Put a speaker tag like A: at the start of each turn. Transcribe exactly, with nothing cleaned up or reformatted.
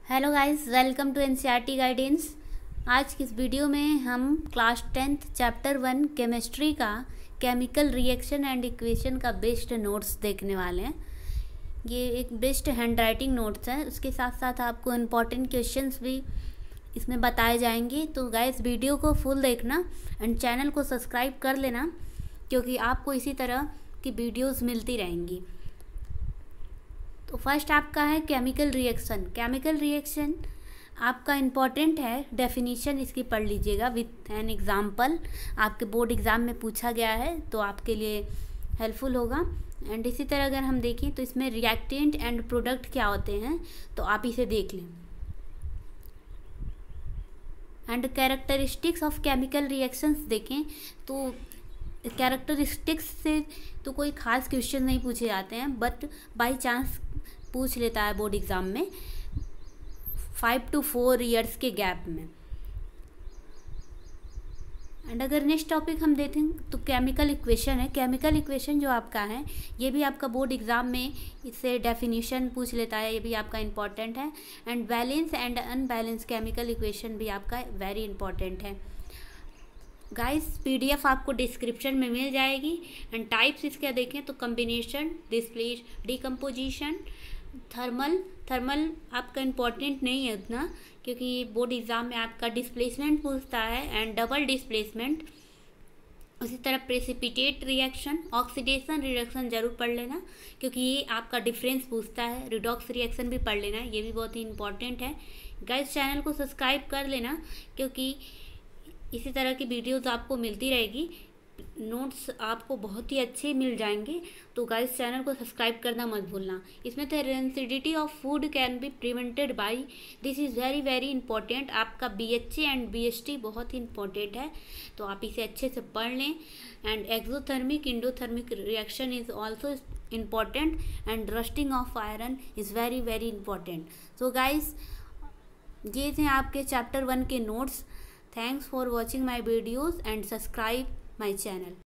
A: Hello guys, welcome to NCERT guidance. आज की इस वीडियो में हम class tenth chapter one chemistry का केमिकल रिएक्शन एंड इक्वेशन का बेस्ट नोट्स देखने वाले हैं। ये एक बेस्ट हैंड राइटिंग नोट्स है, उसके साथ साथ आपको इम्पॉर्टेंट क्वेश्चंस भी इसमें बताए जाएंगे। तो गाइस वीडियो को फुल देखना एंड चैनल को सब्सक्राइब कर लेना, क्योंकि आपको इसी तरह की वीडियोज़ मिलती रहेंगी। तो फर्स्ट आपका है केमिकल रिएक्शन। केमिकल रिएक्शन आपका इम्पॉर्टेंट है, डेफिनीशन इसकी पढ़ लीजिएगा विथ एन एग्जाम्पल। आपके बोर्ड एग्ज़ाम में पूछा गया है तो आपके लिए हेल्पफुल होगा। एंड इसी तरह अगर हम देखें तो इसमें रिएक्टेंट एंड प्रोडक्ट क्या होते हैं तो आप इसे देख लें। And characteristics of chemical reactions देखें तो कैरेक्टरिस्टिक्स से तो कोई ख़ास क्वेश्चन नहीं पूछे जाते हैं, बट बाय चांस पूछ लेता है बोर्ड एग्ज़ाम में फाइव टू फोर ईयर्स के गैप में। एंड अगर नेक्स्ट टॉपिक हम देखें तो केमिकल इक्वेशन है। केमिकल इक्वेशन जो आपका है ये भी आपका बोर्ड एग्ज़ाम में इससे डेफिनेशन पूछ लेता है, ये भी आपका इम्पॉर्टेंट है। And balance and unbalance chemical equation भी आपका वेरी इंपॉर्टेंट है। गाइस पीडीएफ आपको डिस्क्रिप्शन में मिल जाएगी। एंड टाइप्स इसके देखें तो combination, displace, decomposition, thermal. Thermal आपका इम्पॉर्टेंट नहीं है उतना, क्योंकि बोर्ड एग्ज़ाम में आपका डिस्प्लेसमेंट पूछता है एंड डबल डिस्प्लेसमेंट। उसी तरह प्रेसिपिटेट रिएक्शन, ऑक्सीडेशन रिएक्शन जरूर पढ़ लेना, क्योंकि ये आपका डिफरेंस पूछता है। रिडॉक्स रिएक्शन भी पढ़ लेना, ये भी बहुत ही इंपॉर्टेंट है। गाइस चैनल को सब्सक्राइब कर लेना, क्योंकि इसी तरह की वीडियोस आपको मिलती रहेगी, नोट्स आपको बहुत ही अच्छे मिल जाएंगे। तो गाइस चैनल को सब्सक्राइब करना मत भूलना। इसमें तो rancidity of food can be prevented by, this is very very important. आपका बीएचए एंड बीएसटी बहुत ही इंपॉर्टेंट है, तो आप इसे अच्छे से पढ़ लें। And exothermic endothermic reaction is also important and rusting of iron is very very important. So guys ये थे आपके चैप्टर वन के notes. Thanks for watching my videos and subscribe my channel.